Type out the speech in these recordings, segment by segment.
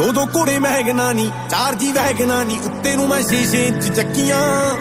दो दो घोड़े महगना नी, 4 जी वैगना नी, उत्ते नूं मैं 6 इंच चक्कियां।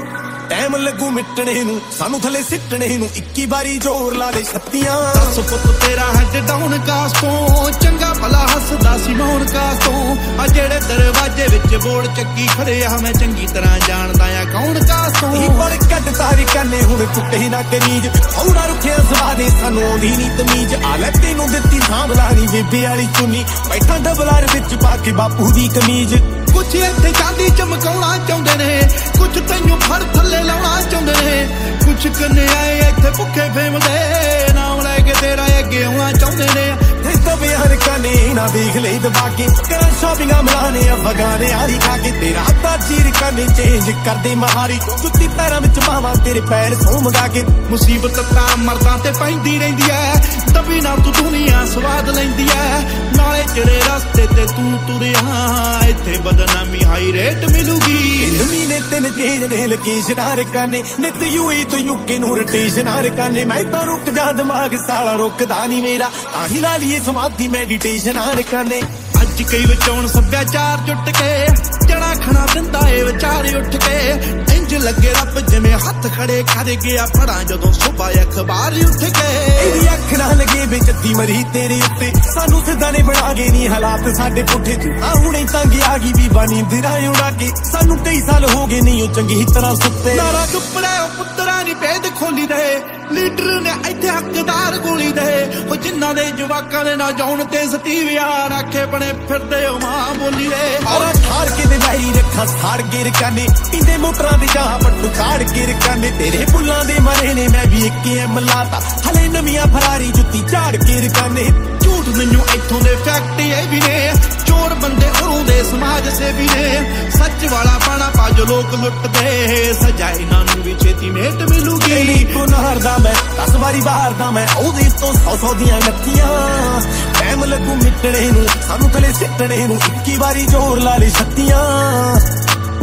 टाइम लगू मिटने नूं, सानू थले सिटने नूं, 21 बारी जोर ला दे 36। दस पुत तेरा हेड डाउन कास तो, चंगा भला हसदा सी मौन कास तो। आ जेड़े दरवाजे विच बोड़ चक्की खड़े आ, मैं चंगी तरह जानदा आ कौन कास तो। बड़ कट तारी करने हुण टुटे ना कमीज, औड़ा रुखिया सवादे सानू आउंदी नी तमीज। आ ले तेनू दित्ती सांभलानी बेबे वाली चुन्नी, बैठा डबलार विच पा के बापू दी कमीज। कुछ इत्थे चांदी चमकाउणा चाहुंदे ने, कुछ तैनूं फड़ थल्ले लाउणा चाहुंदे ने, कुछ कन्ने आए इत्थे भुखे फेमदे, नाम लैके तेरा अगे आउणा चाहुंदे ने। बिहार काने ना देख ले दबा के, कर शॉपिंगा मलाने अफगाने आरी खा के। तेरा हत्था चीर काने चेंज कर दे महारी, जुत्ती पैरां विच पावां तेरे पैर सौ मंगा के। मुसीबत तां मर्दां ते पैंदी रहिंदी ऐ, दबी ना तू दुनिया स्वाद लैंदी ऐ। नाले जेड़े रस्ते ते तू तुरिया, इत्थे बदनामी हाई रेट मिलूगी। महीने 3 चेंज ने लोकेशन हार काने, नित यूए तो यूके नूं रोटेशन हार काने। मैं तां रुक जा दिमाग साला रुकदा नहीं मेरा, ताही ला लिए समाधि मेडिटेशन हार काने। अज कई विचौण सभ्याचार जुट के, जड़ा खड़ा दिंदा ए विचार उठ के। इंज लगे रब जिवें हथ खड़े कर गया, पढ़ा जदों सुबह अखबार उठ के। एदी अख ना लगे बेचती मरी तेरे उत्ते, सानू सिद्धा ने बना गए नी हालात साडे पुठे। हुणे तंग आ गई बीबा नींदरां उड़ा के, सानू कई साल हो गए नहीं ओ चंगी तरह सुत्ते। नारा चुपड़ा पुत्तरा नी भेद खोली दे, लीडर ने इत्थे हकदार गोली दे। ओ जिन्हां दे जवाकां दे ना जाउण ते सतीविया, आखे बने फिरदे ओ मां बोली दे। और ठार के दे बैरी रखा साड़ गिर काने, इंदे मोटरां दे जा पट्टू काड़ गिर काने। तेरे बुल्लां दे मरे ने मैं भी 1 एम लाता, हले नवियां फरारी जुत्ती झाड़ गिर काने। झूठ मैनू इत्थों दे फैक्ट ये भी ने, चोर बंदे उरों दे समाज सेवी ने। सच वाला पाना पा जो लोग लुट दे, सजा इन्हां नूं भी छेती मेट मिलूगी। गुनाहर दा मैं 10 बारी बाहर दा मैं, ओदे तो 100 दियां गत्तियां। टाइम लगू मिटने नूं, सानू थले सिटने नूं, 21 बारी जोर ला ले 36।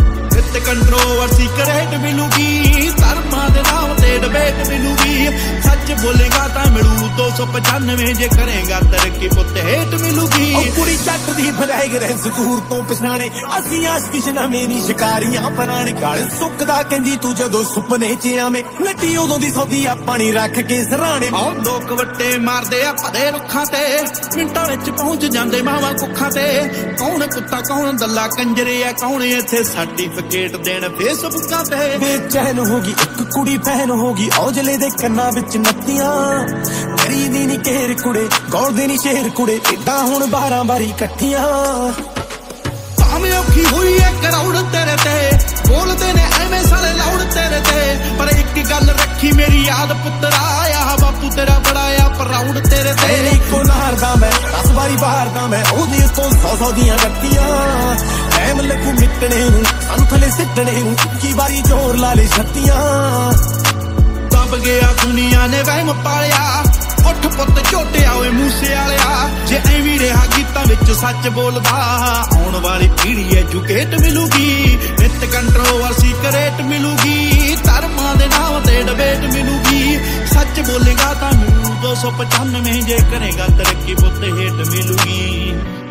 कंट्रोवर्सी करेट मिलूगी, धर्मां दे नाम ते डिबेट मिलूगी। सच बोलेगा तां मिलू 295, जे करेगा तरक्की पुत हेट मिलूगी। कुड़ी जट दी भराएग रह सकूर तो पछाणे, असीं आशिक नवें नी शिकारियां पराणे। गल सुकदा कहंदी तू जदों सुपने च आवें, लट्टी उदों दी सौदी आ पानी रख के सराणे। लोक वट्टे मारदे आ भदे रुखां ते, मिंटां विच पहुंच जांदे मावां कुखां ते। कौन कुत्ता कौन दल्ला कंजरे आ, कौन इत्थे सर्टिफिकेट देण फेसबुकां ते। बेचैन होगी एक कुड़ी फैन होगी, औजले दे कन्नां विच नत्तियां। करी दी नी केर कुड़े, गौर दे नी शेर कुड़े, इदां हुण 12 बारी कट्ठियां। भावें औखी होई ऐ कराउड़ तेरे ते, बोलदे ने एवें साले लाउड़ तेरे ते। पर एक गल रखी मेरी याद पुत्तरा, आ बापू तेरा बड़ा आ प्राउड तेरे ते। इक्को नहर दा मैं 10 बारी बाहर दा मैं, ओदे तो 100 दियां गत्तियां। टाइम लगू मिटने नूं, सानू थले सिटने नूं, 21 बारी जोर ला ले 36। दब गया दुनिया ने वहम पालिया, उठ पुत झोटिया ओए मूसे वालिया। जे एवीं रहा गीतां विच सच बोलदा, आउण वाली पीढ़ी एजुकेट मिलूगी। नित कंट्रोवर्सी करेट मिलूगी, धर्मां दे नाम ते डिबेट मिलूगी। सच बोलेगा तां 295, जे करेगा तरक्की पुत हेट मिलूगी।